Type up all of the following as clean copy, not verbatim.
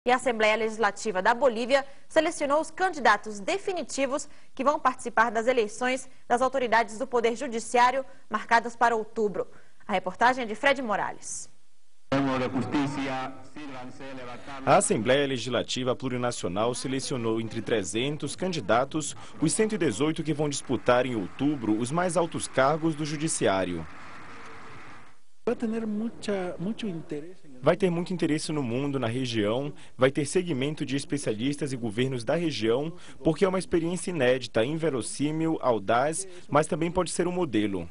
E a Assembleia Legislativa da Bolívia selecionou os candidatos definitivos que vão participar das eleições das autoridades do Poder Judiciário marcadas para outubro. A reportagem é de Fred Morales. A Assembleia Legislativa Plurinacional selecionou entre 300 candidatos os 118 que vão disputar em outubro os mais altos cargos do Judiciário. Vai ter muito interesse no mundo, na região, vai ter segmento de especialistas e governos da região, porque é uma experiência inédita, inverossímil, audaz, mas também pode ser um modelo.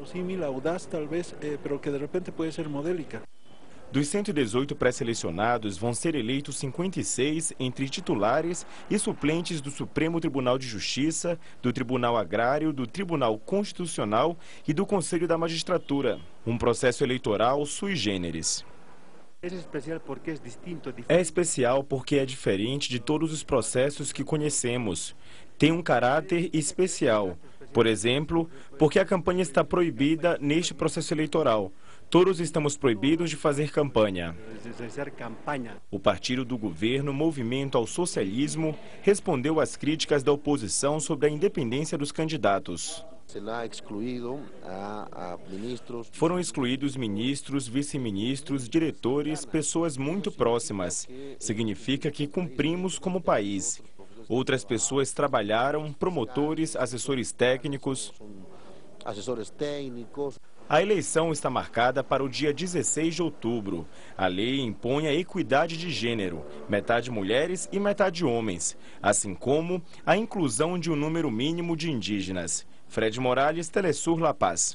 Dos 118 pré-selecionados, vão ser eleitos 56 entre titulares e suplentes do Supremo Tribunal de Justiça, do Tribunal Agrário, do Tribunal Constitucional e do Conselho da Magistratura. Um processo eleitoral sui generis. É especial porque é diferente de todos os processos que conhecemos. Tem um caráter especial. Por exemplo, porque a campanha está proibida neste processo eleitoral. Todos estamos proibidos de fazer campanha. O partido do governo, Movimento ao Socialismo, respondeu às críticas da oposição sobre a independência dos candidatos. Foram excluídos ministros, vice-ministros, diretores, pessoas muito próximas. Significa que cumprimos como país. Outras pessoas trabalharam, promotores, assessores técnicos. A eleição está marcada para o dia 16 de outubro. A lei impõe a equidade de gênero, metade mulheres e metade homens, assim como a inclusão de um número mínimo de indígenas. Fred Morales, Telesur La Paz.